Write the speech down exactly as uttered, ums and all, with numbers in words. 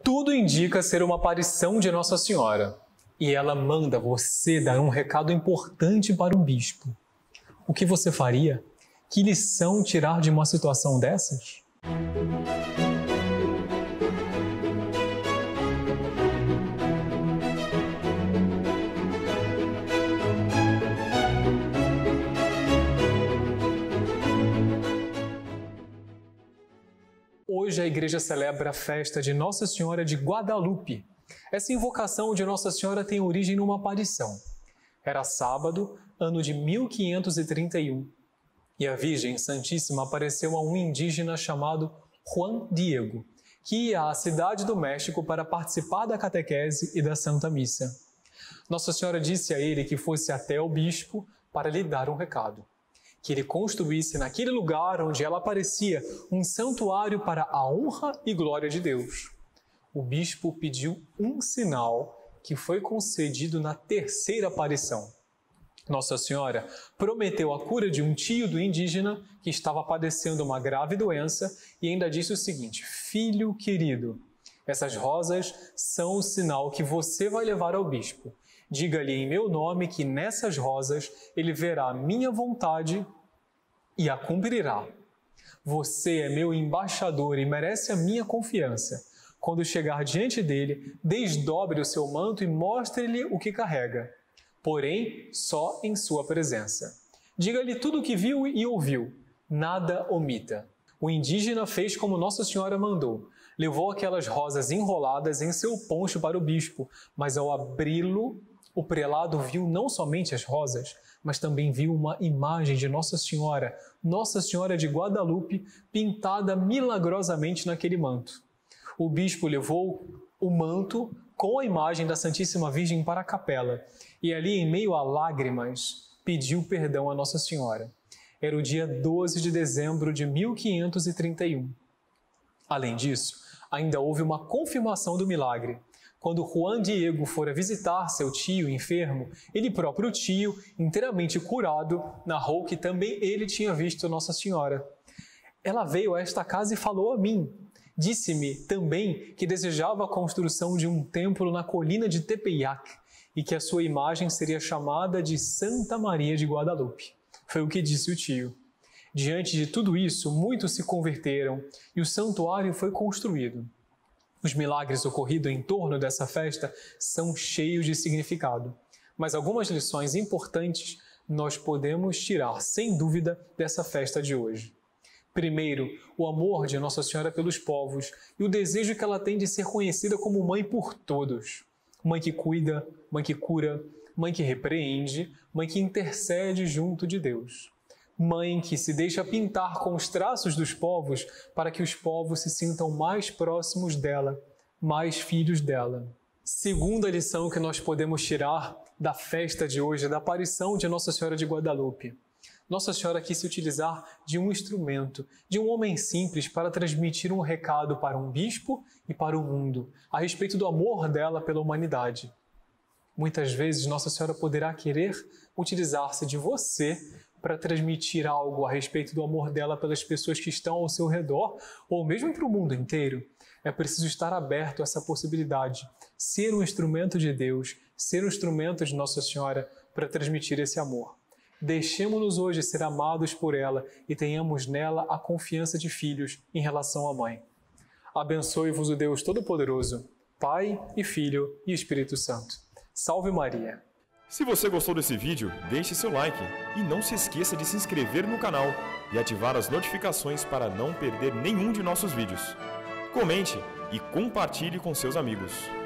Tudo indica ser uma aparição de Nossa Senhora. E ela manda você dar um recado importante para um bispo. O que você faria? Que lição tirar de uma situação dessas? Hoje a igreja celebra a festa de Nossa Senhora de Guadalupe. Essa invocação de Nossa Senhora tem origem numa aparição. Era sábado, ano de mil quinhentos e trinta e um, e a Virgem Santíssima apareceu a um indígena chamado Juan Diego, que ia à cidade do México para participar da catequese e da Santa Missa. Nossa Senhora disse a ele que fosse até o bispo para lhe dar um recado. Que ele construísse naquele lugar onde ela aparecia um santuário para a honra e glória de Deus. O bispo pediu um sinal que foi concedido na terceira aparição. Nossa Senhora prometeu a cura de um tio do indígena que estava padecendo uma grave doença e ainda disse o seguinte: filho querido, essas rosas são o sinal que você vai levar ao bispo. Diga-lhe em meu nome que nessas rosas ele verá a minha vontade e a cumprirá. Você é meu embaixador e merece a minha confiança. Quando chegar diante dele, desdobre o seu manto e mostre-lhe o que carrega, porém só em sua presença. Diga-lhe tudo o que viu e ouviu, nada omita. O indígena fez como Nossa Senhora mandou. Levou aquelas rosas enroladas em seu poncho para o bispo, mas ao abri-lo, o prelado viu não somente as rosas, mas também viu uma imagem de Nossa Senhora, Nossa Senhora de Guadalupe, pintada milagrosamente naquele manto. O bispo levou o manto com a imagem da Santíssima Virgem para a capela e ali, em meio a lágrimas, pediu perdão a Nossa Senhora. Era o dia doze de dezembro de mil quinhentos e trinta e um. Além disso, ainda houve uma confirmação do milagre. Quando Juan Diego fora visitar seu tio enfermo, ele próprio tio, inteiramente curado, narrou que também ele tinha visto Nossa Senhora. Ela veio a esta casa e falou a mim. Disse-me também que desejava a construção de um templo na colina de Tepeyac e que a sua imagem seria chamada de Santa Maria de Guadalupe. Foi o que disse o tio. Diante de tudo isso, muitos se converteram e o santuário foi construído. Os milagres ocorridos em torno dessa festa são cheios de significado, mas algumas lições importantes nós podemos tirar, sem dúvida, dessa festa de hoje. Primeiro, o amor de Nossa Senhora pelos povos e o desejo que ela tem de ser conhecida como mãe por todos. Mãe que cuida, mãe que cura, mãe que repreende, mãe que intercede junto de Deus. Mãe que se deixa pintar com os traços dos povos para que os povos se sintam mais próximos dela, mais filhos dela. Segunda lição que nós podemos tirar da festa de hoje, da aparição de Nossa Senhora de Guadalupe. Nossa Senhora quis se utilizar de um instrumento, de um homem simples para transmitir um recado para um bispo e para o mundo, a respeito do amor dela pela humanidade. Muitas vezes Nossa Senhora poderá querer utilizar-se de você para transmitir algo a respeito do amor dela pelas pessoas que estão ao seu redor ou mesmo para o mundo inteiro. É preciso estar aberto a essa possibilidade, ser um instrumento de Deus, ser um instrumento de Nossa Senhora para transmitir esse amor. Deixemos-nos hoje ser amados por ela e tenhamos nela a confiança de filhos em relação à Mãe. Abençoe-vos o Deus Todo-Poderoso, Pai e Filho e Espírito Santo. Salve Maria! Se você gostou desse vídeo, deixe seu like e não se esqueça de se inscrever no canal e ativar as notificações para não perder nenhum de nossos vídeos. Comente e compartilhe com seus amigos.